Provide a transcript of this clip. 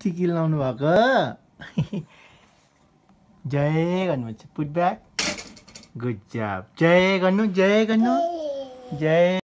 टिकी लाउनु भएको जय गर्नुपर्छ पुट ब्याक गुड जब जय गर्नु जय